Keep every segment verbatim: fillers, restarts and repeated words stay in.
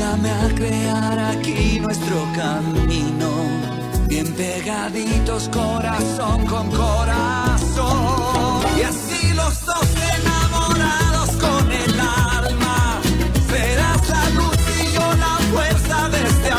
Ayúdame a crear aquí nuestro camino, bien pegaditos corazón con corazón. Y así los dos enamorados con el alma, serás la luz y yo la fuerza de este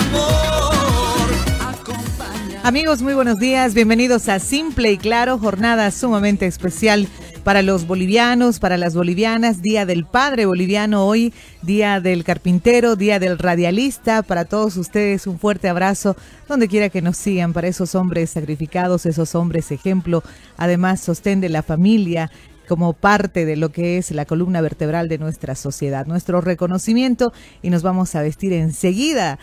amor. Acompaña... Amigos, muy buenos días, bienvenidos a Simple y Claro, jornada sumamente especial para los bolivianos, para las bolivianas, Día del Padre Boliviano hoy, Día del Carpintero, Día del Radialista. Para todos ustedes un fuerte abrazo, donde quiera que nos sigan, para esos hombres sacrificados, esos hombres ejemplo, además sostén de la familia, como parte de lo que es la columna vertebral de nuestra sociedad. Nuestro reconocimiento, y nos vamos a vestir enseguida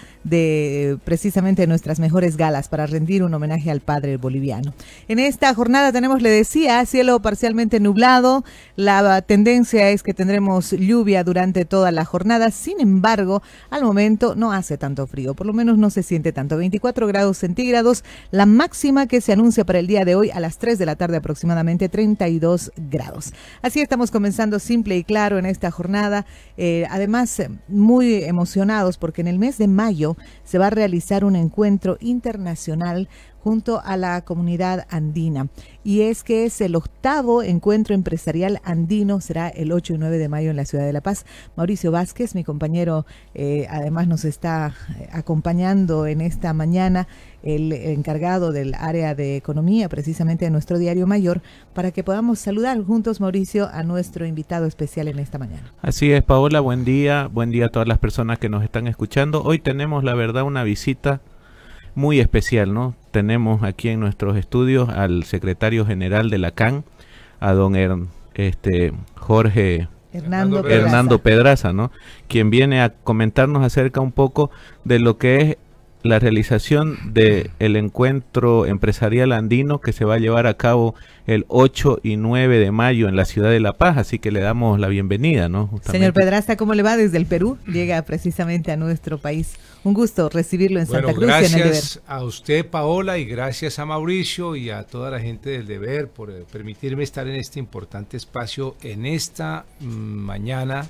de precisamente nuestras mejores galas para rendir un homenaje al padre boliviano. En esta jornada tenemos, le decía, cielo parcialmente nublado. La tendencia es que tendremos lluvia durante toda la jornada. Sin embargo, al momento no hace tanto frío, por lo menos no se siente tanto. veinticuatro grados centígrados, la máxima que se anuncia para el día de hoy a las tres de la tarde aproximadamente, treinta y dos grados. Así estamos comenzando Simple y Claro en esta jornada, eh, además muy emocionados porque en el mes de mayo se va a realizar un encuentro internacional junto a la comunidad andina, y es que es el octavo encuentro empresarial andino, será el ocho y nueve de mayo en la ciudad de La Paz. Mauricio Vázquez, mi compañero, eh, además nos está acompañando en esta mañana, el encargado del área de economía precisamente de nuestro diario mayor, para que podamos saludar juntos, Mauricio, a nuestro invitado especial en esta mañana. Así es, Paola, buen día, buen día a todas las personas que nos están escuchando. Hoy tenemos, la verdad, una visita muy especial, ¿no? Tenemos aquí en nuestros estudios al secretario general de la C A N, a don her, este, Jorge Hernando Pedraza. Hernando Pedraza, ¿no? Quien viene a comentarnos acerca un poco de lo que es la realización del encuentro empresarial andino que se va a llevar a cabo el ocho y nueve de mayo en la ciudad de La Paz, así que le damos la bienvenida, ¿no? Justamente. Señor Pedraza, ¿cómo le va desde el Perú? Llega precisamente a nuestro país. Un gusto recibirlo en bueno, Santa Cruz. Gracias en el deber. a usted, Paola, y gracias a Mauricio y a toda la gente del deber por permitirme estar en este importante espacio en esta mmm, mañana.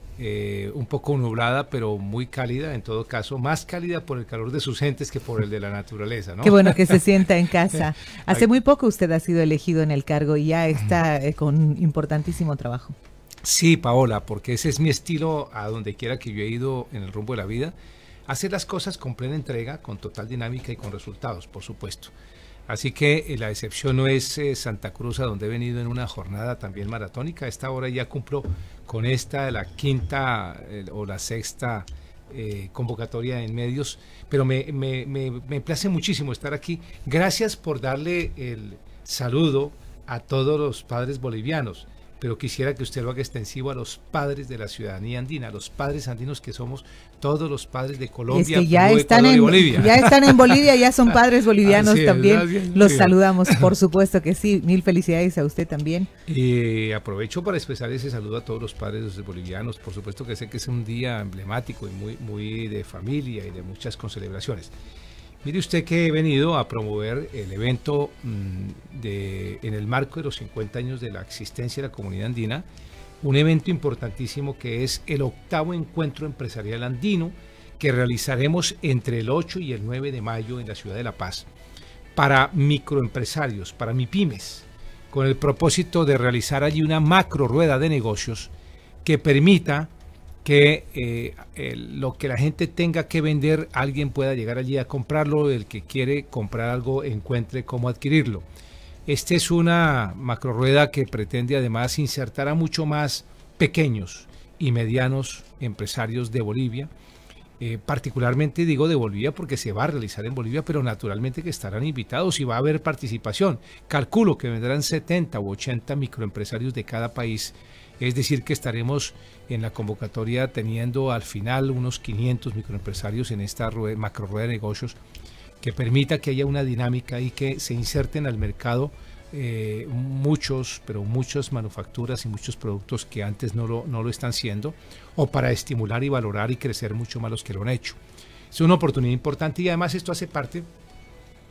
Eh, un poco nublada, pero muy cálida, en todo caso, más cálida por el calor de sus gentes que por el de la naturaleza, ¿no? Qué bueno que se sienta en casa. Hace muy poco usted ha sido elegido en el cargo y ya está eh, con importantísimo trabajo. Sí, Paola, porque ese es mi estilo a donde quiera que yo he ido en el rumbo de la vida, hacer las cosas con plena entrega, con total dinámica y con resultados, por supuesto. Así que eh, la excepción no es eh, Santa Cruz, a donde he venido en una jornada también maratónica. A esta hora ya cumplo con esta, la quinta eh, o la sexta eh, convocatoria en medios, pero me, me, me, me place muchísimo estar aquí. Gracias por darle el saludo a todos los padres bolivianos, pero quisiera que usted lo haga extensivo a los padres de la ciudadanía andina, a los padres andinos que somos todos los padres de Colombia, es que ya Perú, están Ecuador en, y Bolivia. Ya están en Bolivia, ya son padres bolivianos es, también. bien, los bien. saludamos, por supuesto que sí. Mil felicidades a usted también. Y aprovecho para expresar ese saludo a todos los padres bolivianos. Por supuesto que sé que es un día emblemático y muy, muy de familia y de muchas concelebraciones. Mire usted que he venido a promover el evento mmm, de, en el marco de los cincuenta años de la existencia de la comunidad andina, un evento importantísimo que es el octavo encuentro empresarial andino que realizaremos entre el ocho y el nueve de mayo en la ciudad de La Paz para microempresarios, para MIPYMES, con el propósito de realizar allí una macro rueda de negocios que permita que eh, el, lo que la gente tenga que vender, alguien pueda llegar allí a comprarlo, el que quiere comprar algo encuentre cómo adquirirlo. Esta es una macro rueda que pretende además insertar a mucho más pequeños y medianos empresarios de Bolivia, eh, particularmente digo de Bolivia porque se va a realizar en Bolivia, pero naturalmente que estarán invitados y va a haber participación. Calculo que vendrán setenta u ochenta microempresarios de cada país. Es decir, que estaremos en la convocatoria teniendo al final unos quinientos microempresarios en esta rueda, macro rueda de negocios que permita que haya una dinámica y que se inserten al mercado eh, muchos, pero muchas manufacturas y muchos productos que antes no lo, no lo están siendo, o para estimular y valorar y crecer mucho más los que lo han hecho. Es una oportunidad importante y además esto hace parte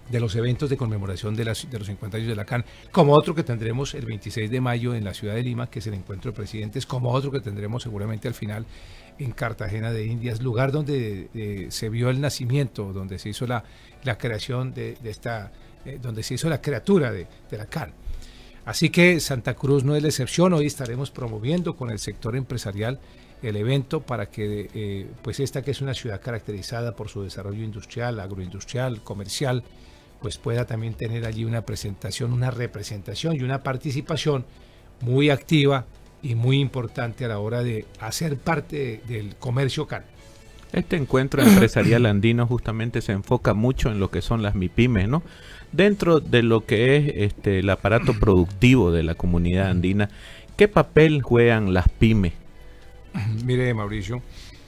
de los eventos de conmemoración de, las, de los cincuenta años de la C A N, como otro que tendremos el veintiséis de mayo en la ciudad de Lima, que es el encuentro de presidentes, como otro que tendremos seguramente al final en Cartagena de Indias, lugar donde eh, se vio el nacimiento, donde se hizo la, la creación de, de esta, eh, donde se hizo la criatura de, de la C A N. Así que Santa Cruz no es la excepción. Hoy estaremos promoviendo con el sector empresarial el evento para que eh, pues esta, que es una ciudad caracterizada por su desarrollo industrial, agroindustrial, comercial, pues pueda también tener allí una presentación, una representación y una participación muy activa y muy importante a la hora de hacer parte de, del comercio C A N. Este encuentro empresarial andino justamente se enfoca mucho en lo que son las MIPYMES, ¿no? Dentro de lo que es este, el aparato productivo de la comunidad andina, ¿qué papel juegan las pymes? Mire, Mauricio,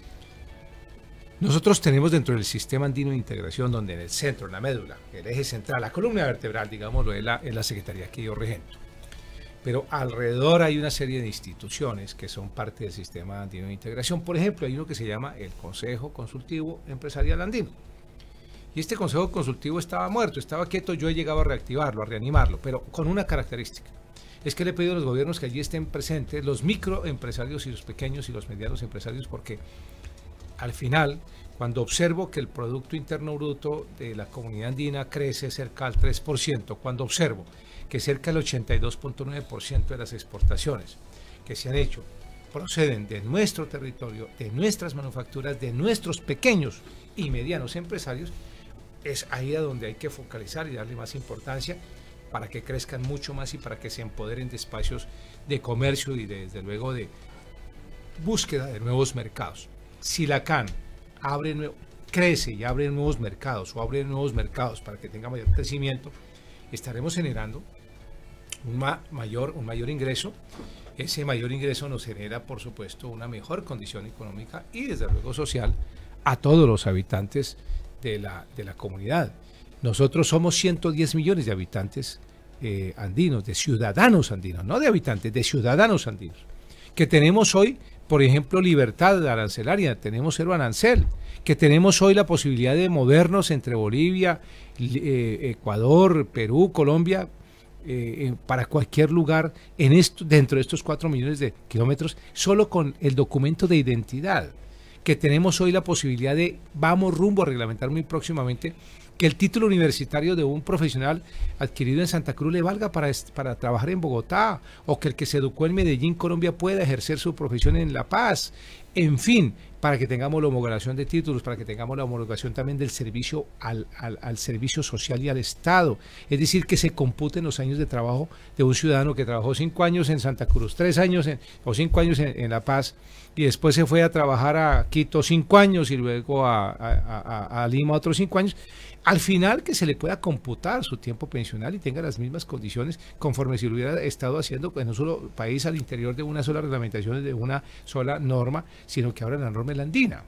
nosotros tenemos dentro del sistema andino de integración, donde en el centro, en la médula, el eje central, la columna vertebral, digámoslo, es la, es la secretaría que yo regento. Pero alrededor hay una serie de instituciones que son parte del sistema andino de integración. Por ejemplo, hay uno que se llama el Consejo Consultivo Empresarial Andino. Y este Consejo Consultivo estaba muerto, estaba quieto. Yo he llegado a reactivarlo, a reanimarlo, pero con una característica. Es que le he pedido a los gobiernos que allí estén presentes los microempresarios y los pequeños y los medianos empresarios, porque al final, cuando observo que el Producto Interno Bruto de la comunidad andina crece cerca al tres por ciento, cuando observo que cerca del ochenta y dos punto nueve por ciento de las exportaciones que se han hecho proceden de nuestro territorio, de nuestras manufacturas, de nuestros pequeños y medianos empresarios, es ahí a donde hay que focalizar y darle más importancia para que crezcan mucho más y para que se empoderen de espacios de comercio y de, desde luego de búsqueda de nuevos mercados. Si la C A N abre nuevo, crece y abre nuevos mercados o abre nuevos mercados para que tenga mayor crecimiento, estaremos generando un, ma mayor, un mayor ingreso. Ese mayor ingreso nos genera, por supuesto, una mejor condición económica y desde luego social a todos los habitantes de la, de la comunidad. Nosotros somos ciento diez millones de habitantes eh, andinos, de ciudadanos andinos, no de habitantes, de ciudadanos andinos, que tenemos hoy, por ejemplo, libertad arancelaria, tenemos cero arancel, que tenemos hoy la posibilidad de movernos entre Bolivia, eh, Ecuador, Perú, Colombia, eh, para cualquier lugar en esto, dentro de estos cuatro millones de kilómetros, solo con el documento de identidad, que tenemos hoy la posibilidad de, vamos rumbo a reglamentar muy próximamente, que el título universitario de un profesional adquirido en Santa Cruz le valga para, para trabajar en Bogotá, o que el que se educó en Medellín, Colombia, pueda ejercer su profesión en La Paz. En fin, para que tengamos la homologación de títulos, para que tengamos la homologación también del servicio al, al, al servicio social y al Estado. Es decir, que se computen los años de trabajo de un ciudadano que trabajó cinco años en Santa Cruz, tres años en, o cinco años en, en La Paz, y después se fue a trabajar a Quito cinco años y luego a, a, a, a Lima otros cinco años. Al final, que se le pueda computar su tiempo pensional y tenga las mismas condiciones conforme si lo hubiera estado haciendo en un solo país al interior de una sola reglamentación, de una sola norma, sino que ahora la norma es la andina.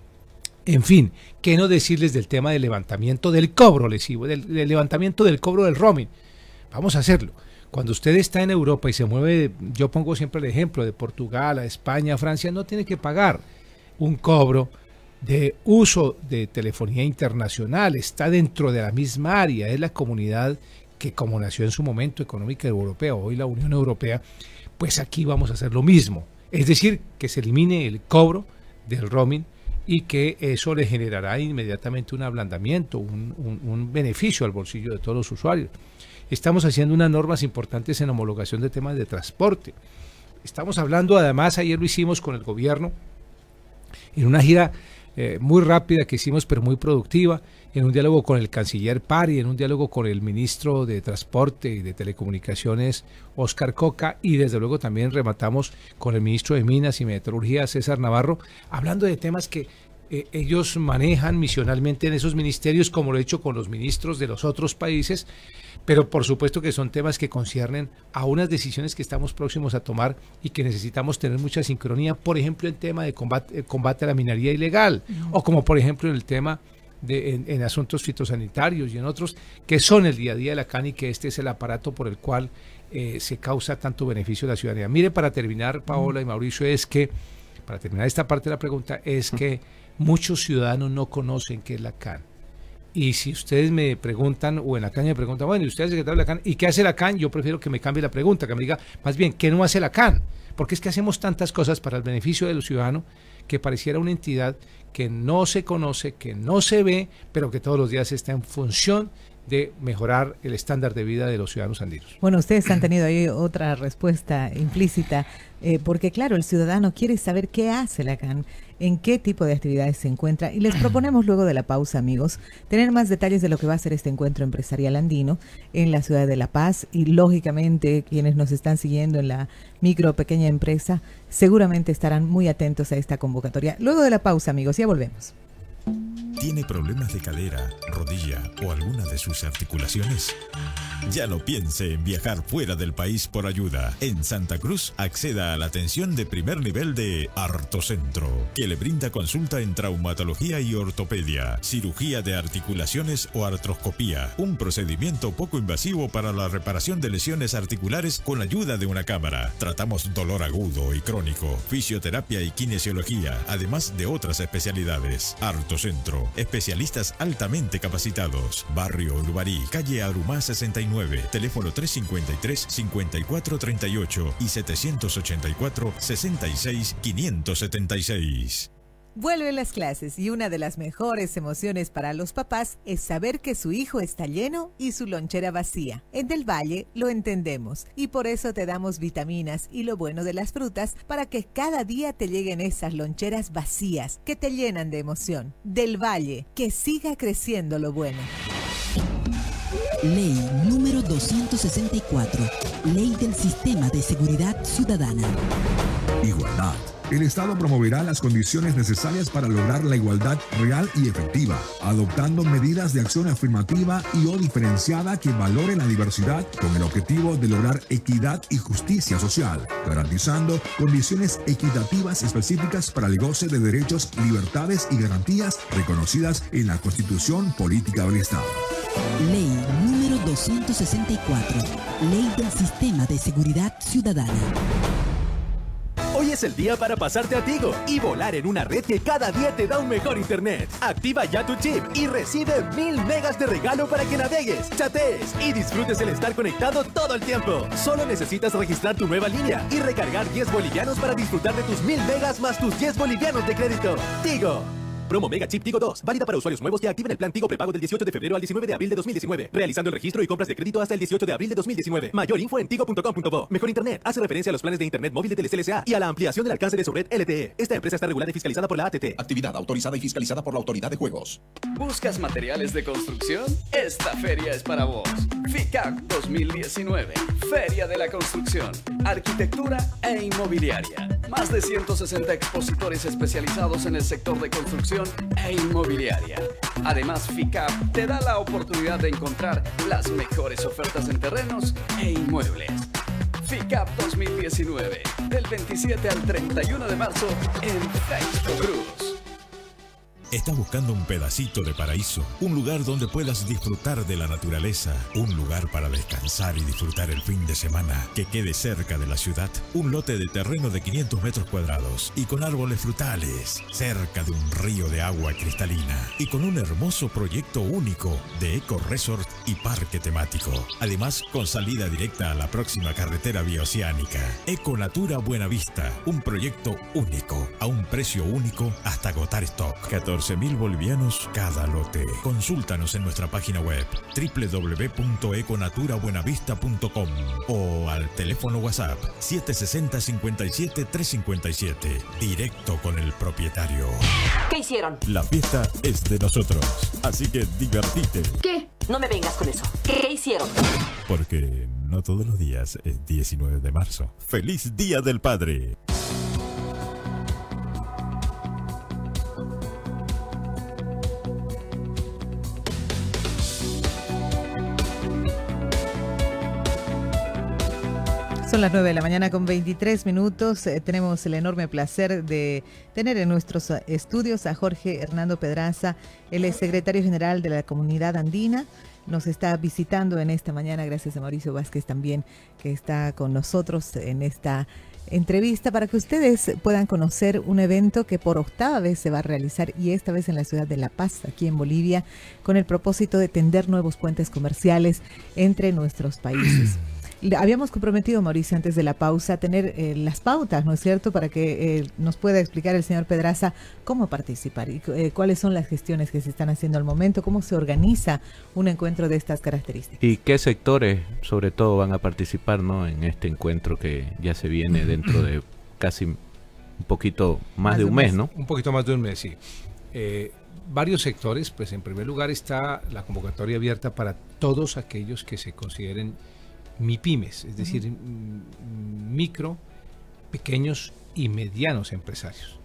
En fin, ¿qué no decirles del tema del levantamiento del cobro lesivo, del, del levantamiento del cobro del roaming? Vamos a hacerlo. Cuando usted está en Europa y se mueve, yo pongo siempre el ejemplo de Portugal, a España, a Francia, no tiene que pagar un cobro de uso de telefonía internacional, está dentro de la misma área, es la comunidad que, como nació en su momento económica europea, hoy la Unión Europea, pues aquí vamos a hacer lo mismo, es decir, que se elimine el cobro del roaming y que eso le generará inmediatamente un ablandamiento, un, un, un beneficio al bolsillo de todos los usuarios. Estamos haciendo unas normas importantes en homologación de temas de transporte. Estamos hablando, además, ayer lo hicimos con el gobierno, en una gira Eh, muy rápida que hicimos, pero muy productiva, en un diálogo con el canciller Pari, en un diálogo con el ministro de Transporte y de Telecomunicaciones, Óscar Coca, y desde luego también rematamos con el ministro de Minas y Metalurgia, César Navarro, hablando de temas que eh, ellos manejan misionalmente en esos ministerios, como lo he hecho con los ministros de los otros países, pero por supuesto que son temas que conciernen a unas decisiones que estamos próximos a tomar y que necesitamos tener mucha sincronía, por ejemplo, el tema de combate, combate a la minería ilegal, uh-huh. o como por ejemplo en el tema de en, en asuntos fitosanitarios y en otros, que son el día a día de la C A N y que este es el aparato por el cual eh, se causa tanto beneficio a la ciudadanía. Mire, para terminar, Paola uh-huh. y Mauricio, es que, para terminar esta parte de la pregunta, es uh-huh. que muchos ciudadanos no conocen qué es la C A N. Y si ustedes me preguntan, o en la C A N me preguntan, bueno, ¿y usted es secretario de la C A N? ¿Y qué hace la C A N? Yo prefiero que me cambie la pregunta, que me diga, más bien, ¿qué no hace la C A N? Porque es que hacemos tantas cosas para el beneficio de los ciudadanos que pareciera una entidad que no se conoce, que no se ve, pero que todos los días está en función de mejorar el estándar de vida de los ciudadanos andinos. Bueno, ustedes han tenido ahí otra respuesta implícita, eh, porque claro, el ciudadano quiere saber qué hace la C A N, en qué tipo de actividades se encuentra, y les proponemos luego de la pausa, amigos, tener más detalles de lo que va a ser este encuentro empresarial andino en la ciudad de La Paz, y lógicamente quienes nos están siguiendo en la micro o pequeña empresa seguramente estarán muy atentos a esta convocatoria. Luego de la pausa, amigos, ya volvemos. ¿Tiene problemas de cadera, rodilla o alguna de sus articulaciones? Ya no piense en viajar fuera del país por ayuda. En Santa Cruz, acceda a la atención de primer nivel de Artocentro, que le brinda consulta en traumatología y ortopedia, cirugía de articulaciones o artroscopía, un procedimiento poco invasivo para la reparación de lesiones articulares con ayuda de una cámara. Tratamos dolor agudo y crónico, fisioterapia y kinesiología, además de otras especialidades. Artocentro, especialistas altamente capacitados. Barrio Urubarí, calle Arumá sesenta y nueve, teléfono trescientos cincuenta y tres, cincuenta y cuatro treinta y ocho y setecientos ochenta y cuatro, sesenta y seis, quinientos setenta y seis. Vuelven las clases y una de las mejores emociones para los papás es saber que su hijo está lleno y su lonchera vacía. En Del Valle lo entendemos y por eso te damos vitaminas y lo bueno de las frutas para que cada día te lleguen esas loncheras vacías que te llenan de emoción. Del Valle, que siga creciendo lo bueno. Ley número doscientos sesenta y cuatro. Ley del Sistema de Seguridad Ciudadana. Igualdad. El Estado promoverá las condiciones necesarias para lograr la igualdad real y efectiva, adoptando medidas de acción afirmativa y o diferenciada que valoren la diversidad con el objetivo de lograr equidad y justicia social, garantizando condiciones equitativas específicas para el goce de derechos, libertades y garantías reconocidas en la Constitución Política del Estado. Ley número doscientos sesenta y cuatro. Ley del Sistema de Seguridad Ciudadana. Hoy es el día para pasarte a Tigo y volar en una red que cada día te da un mejor internet. Activa ya tu chip y recibe mil megas de regalo para que navegues, chatees y disfrutes el estar conectado todo el tiempo. Solo necesitas registrar tu nueva línea y recargar diez bolivianos para disfrutar de tus mil megas más tus diez bolivianos de crédito. Tigo. Promo Mega Chip Tigo dos, válida para usuarios nuevos que activen el plan Tigo prepago del dieciocho de febrero al diecinueve de abril de dos mil diecinueve, realizando el registro y compras de crédito hasta el dieciocho de abril de dos mil diecinueve. Mayor info en tigo punto com punto bo. Mejor internet hace referencia a los planes de internet móvil de Telecel S A y a la ampliación del alcance de su red L T E. Esta empresa está regulada y fiscalizada por la A T T. Actividad autorizada y fiscalizada por la Autoridad de Juegos. ¿Buscas materiales de construcción? Esta feria es para vos. FICAC dos mil diecinueve, Feria de la Construcción, Arquitectura e Inmobiliaria. Más de ciento sesenta expositores especializados en el sector de construcción e inmobiliaria. Además, FICAP te da la oportunidad de encontrar las mejores ofertas en terrenos e inmuebles. FICAP dos mil diecinueve, del veintisiete al treinta y uno de marzo en Texto Cruz. ¿Estás buscando un pedacito de paraíso? Un lugar donde puedas disfrutar de la naturaleza. Un lugar para descansar y disfrutar el fin de semana que quede cerca de la ciudad. Un lote de terreno de quinientos metros cuadrados y con árboles frutales, cerca de un río de agua cristalina y con un hermoso proyecto único de Eco Resort y parque temático. Además, con salida directa a la próxima carretera bioceánica. Eco Natura Buenavista, un proyecto único, a un precio único hasta agotar stock. catorce mil bolivianos cada lote. Consúltanos en nuestra página web doble u doble u doble u punto econatura buenavista punto com o al teléfono WhatsApp siete seis cero, cinco siete, tres cinco siete. Directo con el propietario. ¿Qué hicieron? La fiesta es de nosotros, así que divertite. ¿Qué? No me vengas con eso. ¿Qué hicieron? Porque no todos los días es diecinueve de marzo. ¡Feliz Día del Padre! Son las nueve de la mañana con veintitrés minutos. Eh, tenemos el enorme placer de tener en nuestros estudios a Jorge Hernando Pedraza. Él es secretario general de la Comunidad Andina. Nos está visitando en esta mañana, gracias a Mauricio Vázquez también, que está con nosotros en esta entrevista para que ustedes puedan conocer un evento que por octava vez se va a realizar y esta vez en la ciudad de La Paz, aquí en Bolivia, con el propósito de tender nuevos puentes comerciales entre nuestros países. Habíamos comprometido, Mauricio, antes de la pausa, tener eh, las pautas, ¿no es cierto?, para que eh, nos pueda explicar el señor Pedraza cómo participar y eh, cuáles son las gestiones que se están haciendo al momento, cómo se organiza un encuentro de estas características. Y qué sectores, sobre todo, van a participar, ¿no?, en este encuentro que ya se viene dentro de casi un poquito más, más de un mes, mes, ¿no? Un poquito más de un mes, sí. Eh, varios sectores, pues en primer lugar está la convocatoria abierta para todos aquellos que se consideren MIPYMES, es decir, uh-huh. micro, pequeños y medianos empresarios.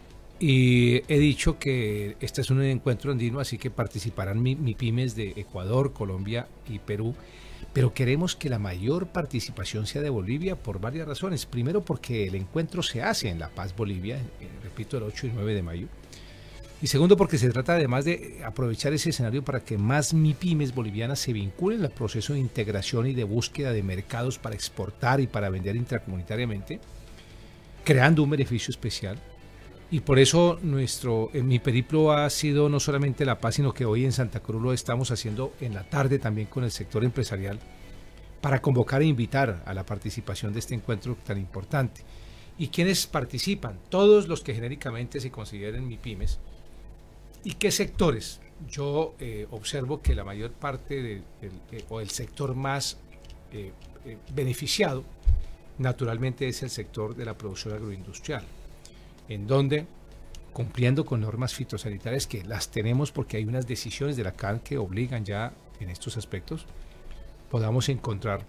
Y he dicho que este es un encuentro andino, así que participarán MIPYMES de Ecuador, Colombia y Perú, pero queremos que la mayor participación sea de Bolivia por varias razones. Primero, porque el encuentro se hace en La Paz, Bolivia, eh, repito, el ocho y nueve de mayo. Y segundo, porque se trata además de aprovechar ese escenario para que más MIPYMES bolivianas se vinculen al proceso de integración y de búsqueda de mercados para exportar y para vender intracomunitariamente, creando un beneficio especial. Y por eso nuestro, en mi periplo ha sido no solamente La Paz, sino que hoy en Santa Cruz lo estamos haciendo en la tarde también con el sector empresarial, para convocar e invitar a la participación de este encuentro tan importante. ¿Y quiénes participan? Todos los que genéricamente se consideren MIPYMES. ¿Y qué sectores? Yo eh, observo que la mayor parte de, de, de, o el sector más eh, eh, beneficiado naturalmente es el sector de la producción agroindustrial, en donde, cumpliendo con normas fitosanitarias que las tenemos porque hay unas decisiones de la C A N que obligan ya en estos aspectos, podamos encontrar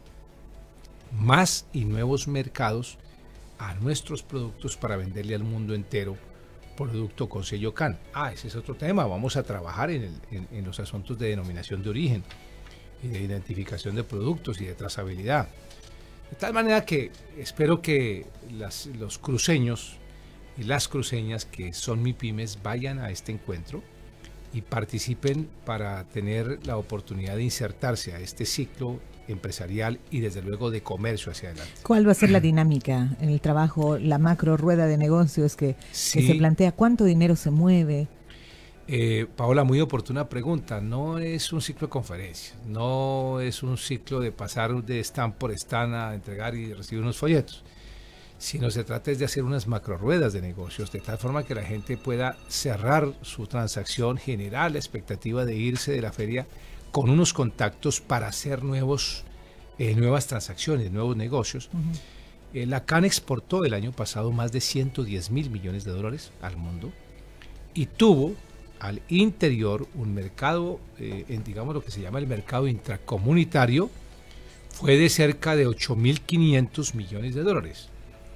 más y nuevos mercados a nuestros productos para venderle al mundo entero producto con sello C A N. Ah, ese es otro tema. Vamos a trabajar en, el, en, en los asuntos de denominación de origen y de identificación de productos y de trazabilidad. De tal manera que espero que las, los cruceños y las cruceñas que son MIPYMES vayan a este encuentro y participen para tener la oportunidad de insertarse a este ciclo empresarial y desde luego de comercio hacia adelante. ¿Cuál va a ser la dinámica en el trabajo, la macro rueda de negocios que, sí. que se plantea? ¿Cuánto dinero se mueve? Eh, Paola, muy oportuna pregunta. No es un ciclo de conferencias, no es un ciclo de pasar de stand por stand a entregar y recibir unos folletos, sino se trata de hacer unas macro ruedas de negocios de tal forma que la gente pueda cerrar su transacción, generar la expectativa de irse de la feria con unos contactos para hacer nuevos, eh, nuevas transacciones, nuevos negocios. Uh-huh. eh, la C A N exportó el año pasado más de ciento diez mil millones de dólares al mundo y tuvo al interior un mercado, eh, en, digamos lo que se llama el mercado intracomunitario, fue de cerca de ocho mil quinientos millones de dólares.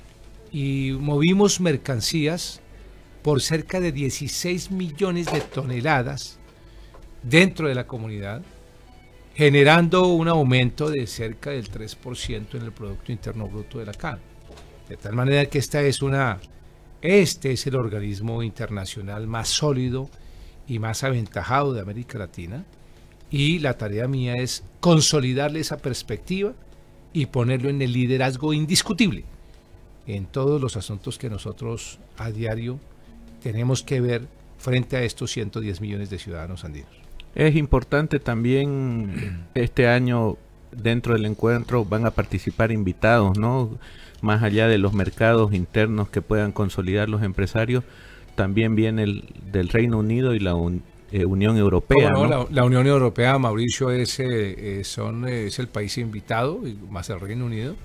Y movimos mercancías por cerca de dieciséis millones de toneladas dentro de la comunidad, generando un aumento de cerca del tres por ciento en el Producto Interno Bruto de la C A N. De tal manera que esta es una, este es el organismo internacional más sólido y más aventajado de América Latina, y la tarea mía es consolidarle esa perspectiva y ponerlo en el liderazgo indiscutible en todos los asuntos que nosotros a diario tenemos que ver frente a estos ciento diez millones de ciudadanos andinos. Es importante también, este año dentro del encuentro van a participar invitados, ¿no? Más allá de los mercados internos que puedan consolidar los empresarios, también viene el del Reino Unido y la un, eh, Unión Europea. Oh, no, ¿no? la, la Unión Europea, Mauricio, es, eh, eh, son, eh, es el país invitado, más el Reino Unido,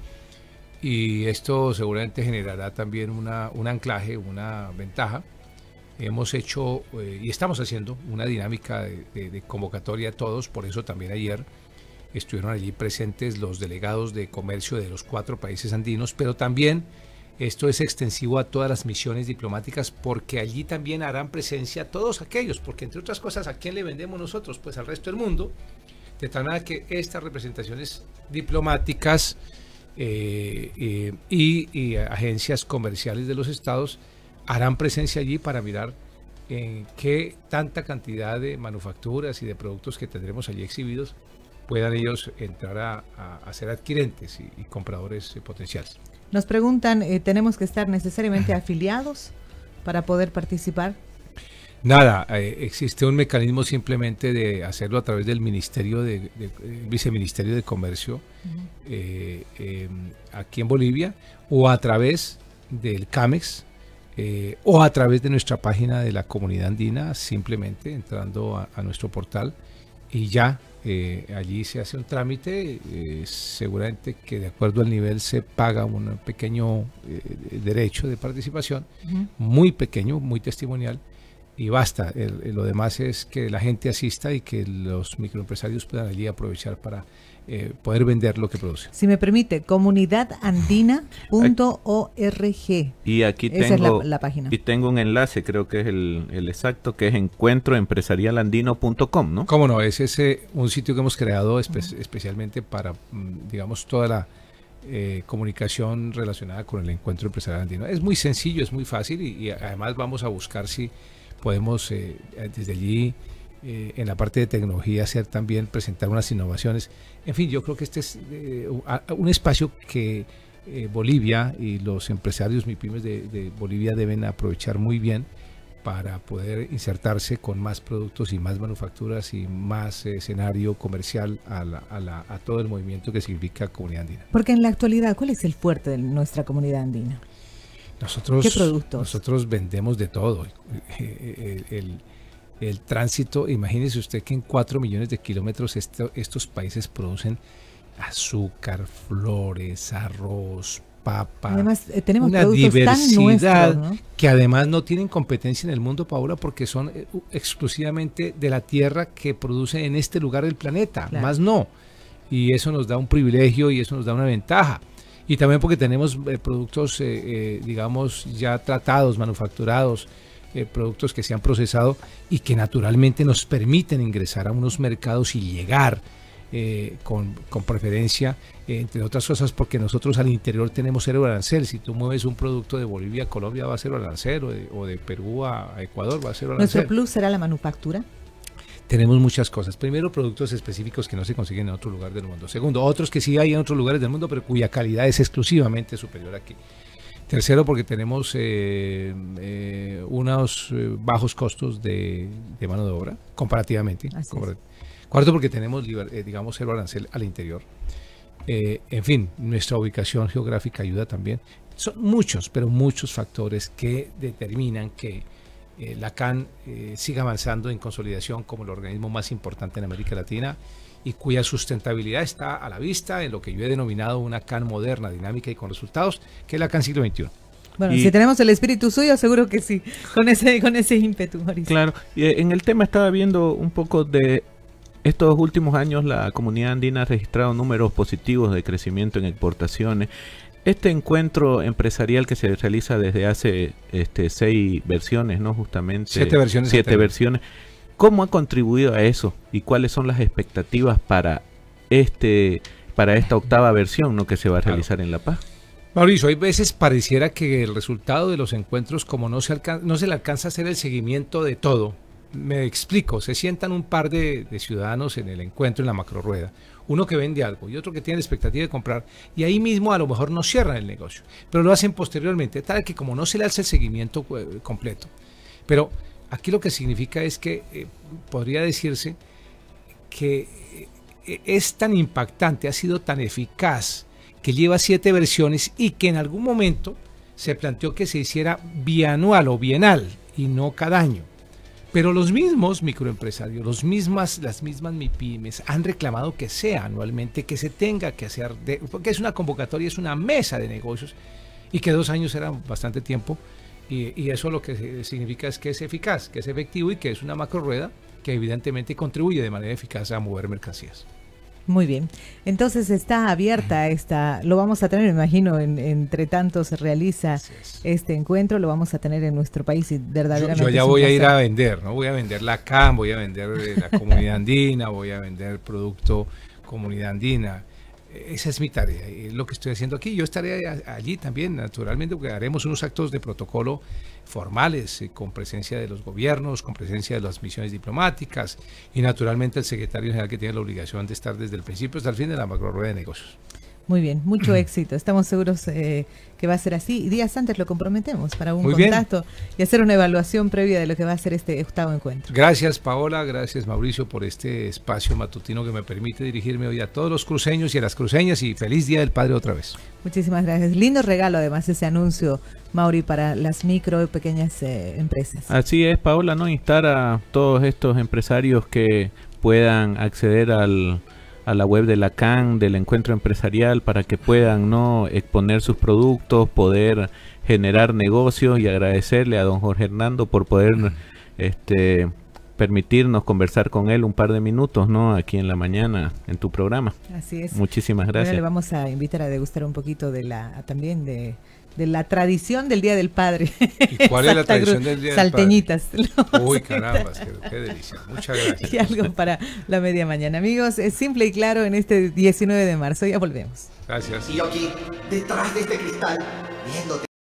y esto seguramente generará también una, un anclaje, una ventaja. Hemos hecho eh, y estamos haciendo una dinámica de, de, de convocatoria a todos, por eso también ayer estuvieron allí presentes los delegados de comercio de los cuatro países andinos, pero también esto es extensivo a todas las misiones diplomáticas, porque allí también harán presencia todos aquellos, porque entre otras cosas, ¿a quién le vendemos nosotros? Pues al resto del mundo, de tal manera que estas representaciones diplomáticas eh, eh, y, y agencias comerciales de los estados harán presencia allí para mirar en qué tanta cantidad de manufacturas y de productos que tendremos allí exhibidos puedan ellos entrar a, a, a ser adquirentes y, y compradores potenciales. Nos preguntan, eh, ¿tenemos que estar necesariamente afiliados para poder participar? Nada, eh, existe un mecanismo simplemente de hacerlo a través del Ministerio de, de, de Viceministerio de Comercio uh-huh. eh, eh, aquí en Bolivia, o a través del CAMEX, eh, o a través de nuestra página de la Comunidad Andina, simplemente entrando a, a nuestro portal, y ya eh, allí se hace un trámite, eh, seguramente que de acuerdo al nivel se paga un pequeño eh, derecho de participación, uh-huh. muy pequeño, muy testimonial, y basta. El, el, lo demás es que la gente asista y que los microempresarios puedan allí aprovechar para eh, poder vender lo que produce. Si me permite, comunidad andina punto org. Y aquí Esa tengo, es la, la página. Y tengo un enlace, creo que es el, el exacto, que es encuentro empresarial andino punto com, ¿no? Cómo no, es ese un sitio que hemos creado espe uh-huh. especialmente para, digamos, toda la eh, comunicación relacionada con el encuentro empresarial andino. Es muy sencillo, es muy fácil, y, y además vamos a buscar si podemos eh, desde allí eh, en la parte de tecnología hacer también, presentar unas innovaciones. En fin, yo creo que este es eh, un espacio que eh, Bolivia y los empresarios MIPYMES de, de Bolivia deben aprovechar muy bien para poder insertarse con más productos y más manufacturas y más eh, escenario comercial a, la, a, la, a todo el movimiento que significa Comunidad Andina. Porque en la actualidad, ¿cuál es el fuerte de nuestra comunidad andina? Nosotros, ¿Qué productos? Nosotros vendemos de todo. El, el, el tránsito, imagínese usted que en cuatro millones de kilómetros esto, estos países producen azúcar, flores, arroz, papa. Además, eh, tenemos una productos diversidad tan nuestros, ¿no? Que además no tienen competencia en el mundo, Paula, porque son eh, exclusivamente de la tierra que produce en este lugar del planeta, claro. Más no. Y eso nos da un privilegio y eso nos da una ventaja. Y también porque tenemos eh, productos, eh, eh, digamos, ya tratados, manufacturados, eh, productos que se han procesado y que naturalmente nos permiten ingresar a unos mercados y llegar eh, con, con preferencia, eh, entre otras cosas porque nosotros al interior tenemos cero arancel. Si tú mueves un producto de Bolivia a Colombia va a cero arancel, o de, o de Perú a, a Ecuador va a cero arancel. ¿Nuestro plus será la manufactura? Tenemos muchas cosas. Primero, productos específicos que no se consiguen en otro lugar del mundo. Segundo, otros que sí hay en otros lugares del mundo, pero cuya calidad es exclusivamente superior aquí. Tercero, porque tenemos eh, eh, unos eh, bajos costos de, de mano de obra, comparativamente. Comparat Cuarto, porque tenemos, eh, digamos, cero arancel al interior. Eh, en fin, nuestra ubicación geográfica ayuda también. Son muchos, pero muchos factores que determinan que Eh, la C A N eh, siga avanzando en consolidación como el organismo más importante en América Latina y cuya sustentabilidad está a la vista en lo que yo he denominado una C A N moderna, dinámica y con resultados, que es la C A N siglo veintiuno. Bueno, y, si tenemos el espíritu suyo, seguro que sí, con ese, con ese ímpetu, Mauricio. Claro, y en el tema estaba viendo un poco de estos últimos años, la comunidad andina ha registrado números positivos de crecimiento en exportaciones. Este encuentro empresarial que se realiza desde hace este, seis versiones, ¿no? Justamente. Siete versiones. Siete versiones. ¿Cómo ha contribuido a eso? ¿Y cuáles son las expectativas para este, para esta octava versión, ¿no? Que se va a realizar claro. en La Paz? Mauricio, hay veces pareciera que el resultado de los encuentros, como no se, alcan no se le alcanza a hacer el seguimiento de todo, me explico, se sientan un par de, de ciudadanos en el encuentro, en la macrorueda, uno que vende algo y otro que tiene la expectativa de comprar, y ahí mismo a lo mejor no cierran el negocio, pero lo hacen posteriormente, tal que como no se le hace el seguimiento eh, completo. Pero aquí lo que significa es que eh, podría decirse que eh, es tan impactante, ha sido tan eficaz, que lleva siete versiones y que en algún momento se planteó que se hiciera bianual o bienal y no cada año. Pero los mismos microempresarios, los mismas, las mismas MIPYMES han reclamado que sea anualmente, que se tenga que hacer, de, porque es una convocatoria, es una mesa de negocios, y que dos años era bastante tiempo, y, y eso lo que significa es que es eficaz, que es efectivo y que es una macro rueda que evidentemente contribuye de manera eficaz a mover mercancías. Muy bien, entonces está abierta esta, lo vamos a tener, me imagino, en, entre tanto se realiza este encuentro, lo vamos a tener en nuestro país y verdaderamente. Yo, yo ya voy a ir a vender, ¿no? Voy a vender la C A N, voy a vender la comunidad andina, voy a vender producto comunidad andina. Esa es mi tarea, es lo que estoy haciendo aquí. Yo estaré allí también, naturalmente, porque haremos unos actos de protocolo formales, eh, con presencia de los gobiernos, con presencia de las misiones diplomáticas y naturalmente el secretario general, que tiene la obligación de estar desde el principio hasta el fin de la macro rueda de negocios. Muy bien, mucho éxito. Estamos seguros eh, que va a ser así. Y días antes lo comprometemos para un Muy contacto bien. Y hacer una evaluación previa de lo que va a ser este octavo encuentro. Gracias, Paola. Gracias, Mauricio, por este espacio matutino que me permite dirigirme hoy a todos los cruceños y a las cruceñas. Y feliz Día del Padre otra vez. Muchísimas gracias. Lindo regalo, además, ese anuncio, Mauri, para las micro y pequeñas eh, empresas. Así es, Paola, ¿no? Instar a todos estos empresarios que puedan acceder al... a la web de la C A N, del encuentro empresarial, para que puedan no exponer sus productos, poder generar negocios, y agradecerle a don Jorge Hernando por poder este permitirnos conversar con él un par de minutos, ¿no? Aquí en la mañana, en tu programa. Así es. Muchísimas gracias. Ahora le vamos a invitar a degustar un poquito de la también de de la tradición del Día del Padre. ¿Y cuál es la tradición del Día Salteñitas. del Padre? Uy, caramba, qué, qué delicia. Muchas gracias. Y algo para la media mañana. Amigos, es simple y claro en este diecinueve de marzo. Ya volvemos. Gracias. Y yo aquí, detrás de este cristal, viéndote.